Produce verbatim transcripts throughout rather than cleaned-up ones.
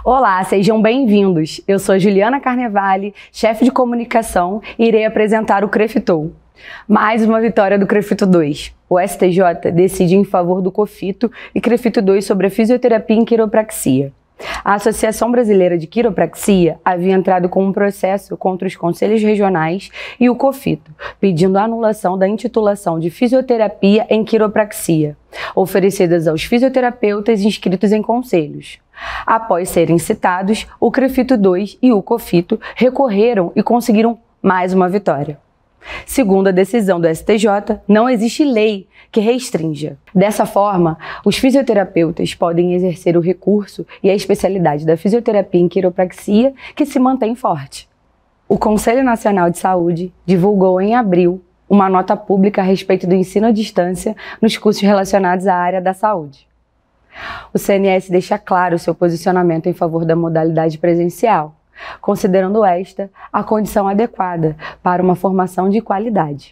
Olá, sejam bem-vindos. Eu sou Juliana Carnevale, chefe de comunicação, e irei apresentar o CREFITOU. Mais uma vitória do CREFITO dois. O S T J decide em favor do COFITO e CREFITO dois sobre a fisioterapia em quiropraxia. A Associação Brasileira de Quiropraxia havia entrado com um processo contra os conselhos regionais e o COFITO, pedindo a anulação da intitulação de fisioterapia em quiropraxia, oferecidas aos fisioterapeutas inscritos em conselhos. Após serem citados, o CREFITO dois e o COFITO recorreram e conseguiram mais uma vitória. Segundo a decisão do S T J, não existe lei que restrinja. Dessa forma, os fisioterapeutas podem exercer o recurso e a especialidade da fisioterapia em quiropraxia, que se mantém forte. O Conselho Nacional de Saúde divulgou em abril uma nota pública a respeito do ensino à distância nos cursos relacionados à área da saúde. O C N S deixa claro seu posicionamento em favor da modalidade presencial, considerando esta a condição adequada para uma formação de qualidade.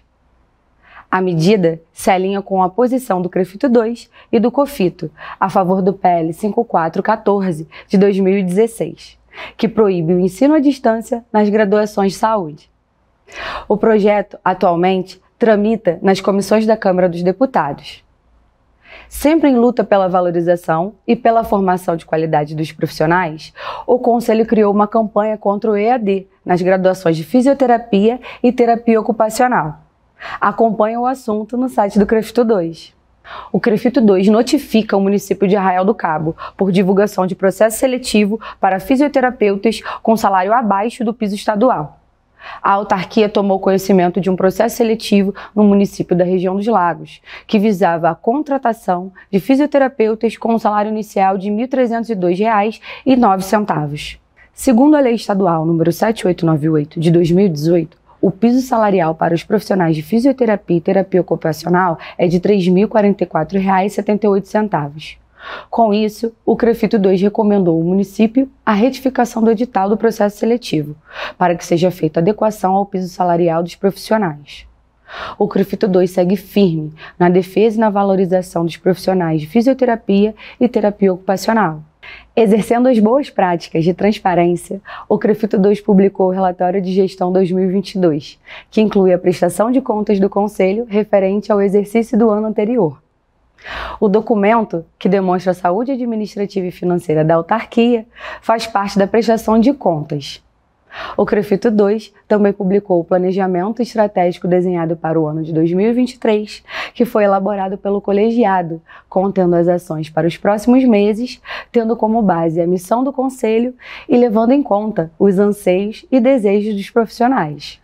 A medida se alinha com a posição do CREFITO dois e do COFITO a favor do P L cinco mil quatrocentos e quatorze de dois mil e dezesseis, que proíbe o ensino à distância nas graduações de saúde. O projeto, atualmente, tramita nas comissões da Câmara dos Deputados. Sempre em luta pela valorização e pela formação de qualidade dos profissionais, o Conselho criou uma campanha contra o E A D nas graduações de fisioterapia e terapia ocupacional. Acompanhe o assunto no site do CREFITO dois. O CREFITO dois notifica o município de Arraial do Cabo por divulgação de processo seletivo para fisioterapeutas com salário abaixo do piso estadual. A autarquia tomou conhecimento de um processo seletivo no município da região dos Lagos, que visava a contratação de fisioterapeutas com um salário inicial de mil trezentos e dois reais e nove centavos. Segundo a Lei Estadual número sete mil oitocentos e noventa e oito de dois mil e dezoito, o piso salarial para os profissionais de fisioterapia e terapia ocupacional é de três mil e quarenta e quatro reais e setenta e oito centavos. Com isso, o CREFITO dois recomendou ao município a retificação do edital do processo seletivo, para que seja feita adequação ao piso salarial dos profissionais. O CREFITO dois segue firme na defesa e na valorização dos profissionais de fisioterapia e terapia ocupacional. Exercendo as boas práticas de transparência, o CREFITO dois publicou o Relatório de Gestão dois mil e vinte e dois, que inclui a prestação de contas do Conselho referente ao exercício do ano anterior. O documento, que demonstra a saúde administrativa e financeira da autarquia, faz parte da prestação de contas. O CREFITO dois também publicou o Planejamento Estratégico desenhado para o ano de dois mil e vinte e três, que foi elaborado pelo colegiado, contendo as ações para os próximos meses, tendo como base a missão do Conselho e levando em conta os anseios e desejos dos profissionais.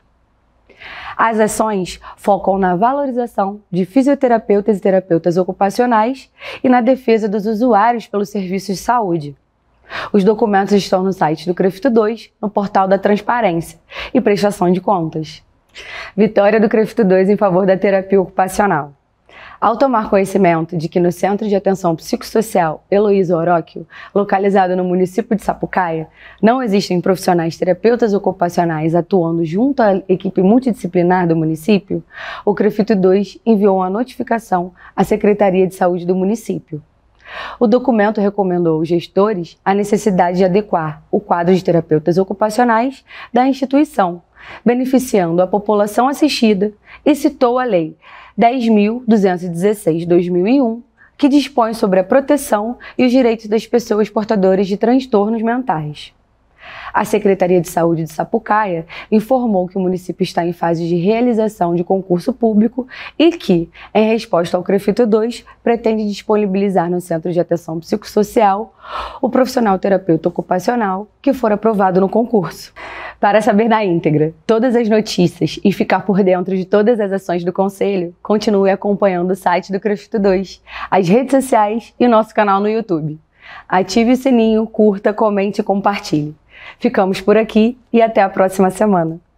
As ações focam na valorização de fisioterapeutas e terapeutas ocupacionais e na defesa dos usuários pelos serviços de saúde. Os documentos estão no site do CREFITO dois, no portal da Transparência e Prestação de Contas. Vitória do CREFITO dois em favor da terapia ocupacional. Ao tomar conhecimento de que no Centro de Atenção Psicossocial Heloísa Oróquio, localizado no município de Sapucaia, não existem profissionais terapeutas ocupacionais atuando junto à equipe multidisciplinar do município, o CREFITO dois enviou uma notificação à Secretaria de Saúde do município. O documento recomendou aos gestores a necessidade de adequar o quadro de terapeutas ocupacionais da instituição, beneficiando a população assistida, e citou a Lei dez mil duzentos e dezesseis de dois mil e um, que dispõe sobre a proteção e os direitos das pessoas portadoras de transtornos mentais. A Secretaria de Saúde de Sapucaia informou que o município está em fase de realização de concurso público e que, em resposta ao CREFITO dois, pretende disponibilizar no Centro de Atenção Psicossocial o profissional terapeuta ocupacional que for aprovado no concurso. Para saber na íntegra todas as notícias e ficar por dentro de todas as ações do Conselho, continue acompanhando o site do CREFITO dois, as redes sociais e o nosso canal no YouTube. Ative o sininho, curta, comente e compartilhe. Ficamos por aqui e até a próxima semana.